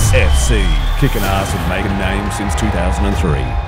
XFC, kicking ass and making names since 2003.